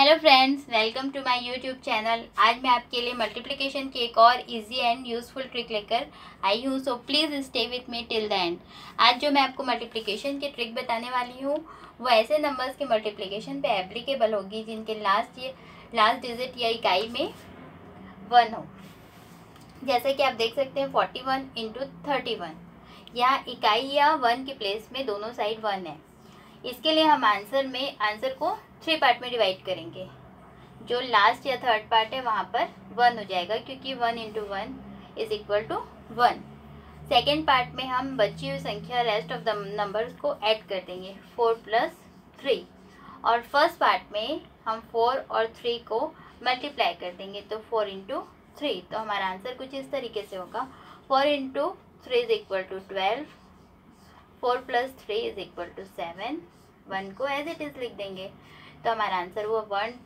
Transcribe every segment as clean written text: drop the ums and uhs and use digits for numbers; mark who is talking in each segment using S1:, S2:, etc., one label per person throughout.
S1: Hello friends, welcome to my YouTube channel. आज मैं आपके लिए मल्टीप्लिकेशन की एक और इजी एंड यूज़फुल ट्रिक लेकर आई हूँ, so please stay with me till the end. आज जो मैं आपको मल्टीप्लिकेशन की ट्रिक बताने वाली हूँ वो ऐसे नंबर्स के मल्टीप्लिकेशन पे एप्लीकेबल होगी जिनके लास्ट डिजिट या इकाई में 1 हो। जैसे कि आप देख सकते हैं 41 इंटू 31, यहाँ इकाई या 1 के प्लेस में दोनों साइड 1 है। इसके लिए हम आंसर को 3 पार्ट में डिवाइड करेंगे। जो लास्ट या थर्ड पार्ट है वहाँ पर 1 हो जाएगा, क्योंकि 1 into 1 is equal to 1। Second part में हम बची हुई संख्या रेस्ट ऑफ द नंबर्स को ऐड कर देंगे, 4 प्लस 3। और फर्स्ट पार्ट में हम 4 और 3 को मल्टीप्लाई कर देंगे, तो 4 इंटू 3। तो हमारा आंसर कुछ इस तरीके से होगा, 4 into 3 is equal to 12, 4 plus 3 is equal to 7। 1 को एज इट इज़ लिख देंगे, तो हमारा आंसर हुआ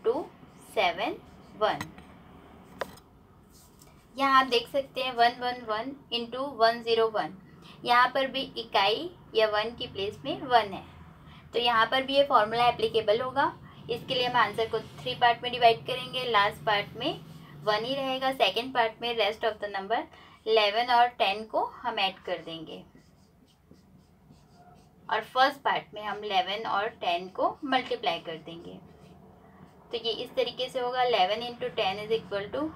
S1: 1271। यहाँ आप देख सकते हैं 111 इंटू 101। यहाँ पर भी इकाई या 1 की प्लेस में 1 है, तो यहाँ पर भी ये फॉर्मूला एप्लीकेबल होगा। इसके लिए हम आंसर को 3 पार्ट में डिवाइड करेंगे। लास्ट पार्ट में 1 ही रहेगा, सेकेंड पार्ट में रेस्ट ऑफ द नंबर 11 और 10 को हम ऐड कर देंगे, और फर्स्ट पार्ट में हम 11 और 10 को मल्टीप्लाई कर देंगे। तो ये इस तरीके से होगा, 11 into 10 is equal to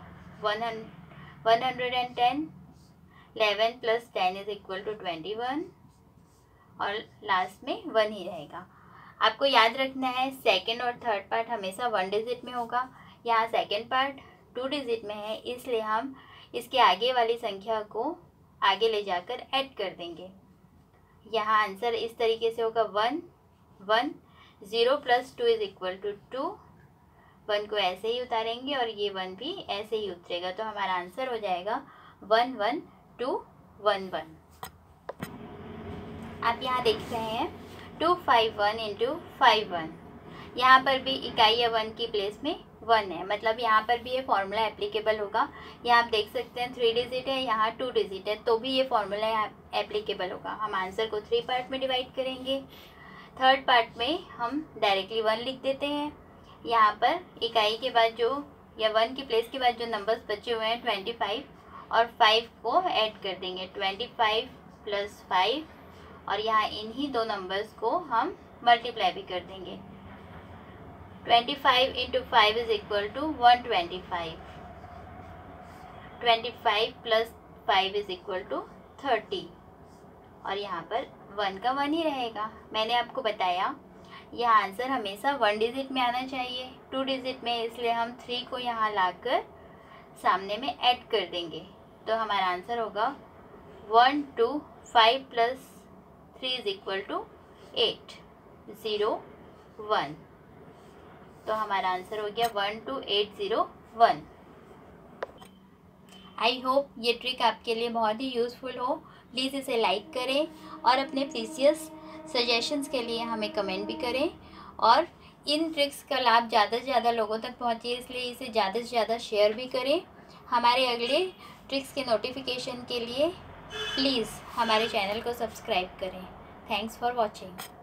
S1: 110, 11 plus 10 is equal to 21, और लास्ट में 1 ही रहेगा। आपको याद रखना है सेकेंड और थर्ड पार्ट हमेशा 1 डिजिट में होगा। यहाँ सेकेंड पार्ट 2 डिजिट में है, इसलिए हम इसके आगे वाली संख्या को आगे ले जाकर ऐड कर देंगे। यहाँ आंसर इस तरीके से होगा 1 1, 0 प्लस 2 इज इक्वल टू 2। 1 को ऐसे ही उतारेंगे और ये 1 भी ऐसे ही उतरेगा, तो हमारा आंसर हो जाएगा 11211। आप यहाँ देख रहे हैं 251 इंटू 51। यहाँ पर भी इकाई या 1 की प्लेस में 1 है, मतलब यहाँ पर भी ये फॉर्मूला एप्लीकेबल होगा। यहाँ आप देख सकते हैं 3 डिजिट है, यहाँ 2 डिजिट है, तो भी ये फॉर्मूला एप्लीकेबल होगा। हम आंसर को 3 पार्ट में डिवाइड करेंगे। थर्ड पार्ट में हम डायरेक्टली 1 लिख देते हैं। यहाँ पर इकाई के बाद जो या 1 की प्लेस के बाद जो नंबर्स बचे हुए हैं 25 और 5 को ऐड कर देंगे, 25 प्लस 5, और यहाँ इन्हीं दो नंबर्स को हम मल्टीप्लाई भी कर देंगे। 25 into 5 is equal to 125, 25 plus 5 is equal to 30, और यहाँ पर 1 का 1 ही रहेगा। मैंने आपको बताया यह आंसर हमेशा 1 डिजिट में आना चाहिए, 2 डिजिट में, इसलिए हम 3 को यहाँ लाकर सामने में ऐड कर देंगे, तो हमारा आंसर होगा 125 प्लस 3 इज इक्वल टू 8, 0 1। तो हमारा आंसर हो गया 12801। आई होप ये ट्रिक आपके लिए बहुत ही यूज़फुल हो। प्लीज़ इसे लाइक करें और अपने प्रीशियस सजेशंस के लिए हमें कमेंट भी करें, और इन ट्रिक्स का लाभ ज़्यादा से ज़्यादा लोगों तक पहुँचे, इसलिए इसे ज़्यादा से ज़्यादा शेयर भी करें। हमारे अगले ट्रिक्स के नोटिफिकेशन के लिए प्लीज़ हमारे चैनल को सब्सक्राइब करें। Thanks for watching.